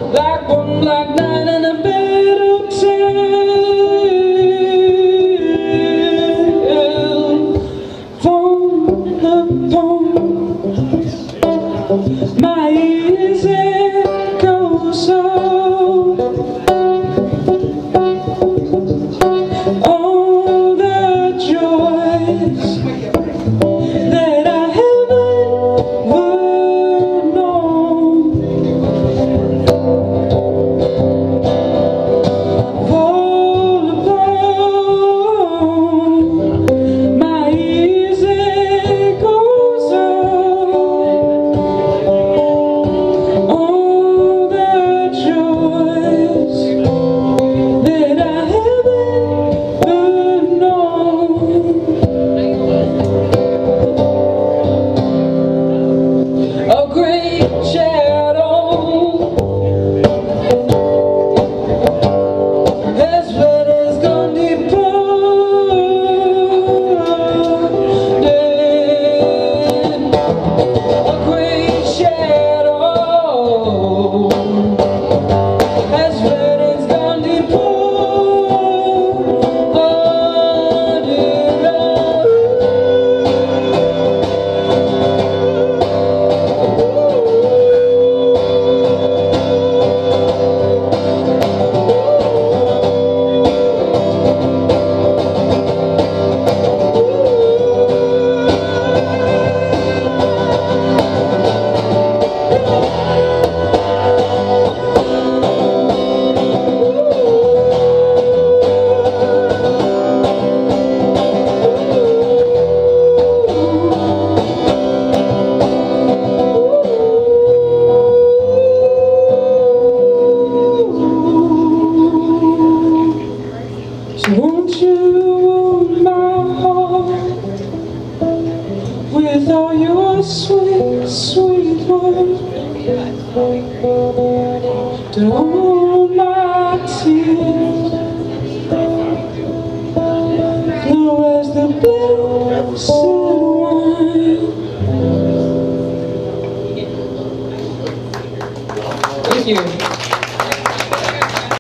like one black night in a bed hotel. Phone upon my ears echo so. All the joys that I haven't known, fall upon my ears echo so. All the joys that I haven't known. A great shadow has fled, has gone departed. A great shadow has fled, has gone So won't you warm my heart with all your sweet, sweet words, to all my tears